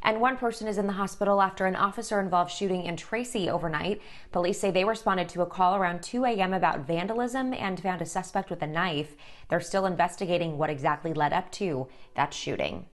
And one person is in the hospital after an officer-involved shooting in Tracy overnight. Police say they responded to a call around 2 a.m. about vandalism and found a suspect with a knife. They're still investigating what exactly led up to that shooting.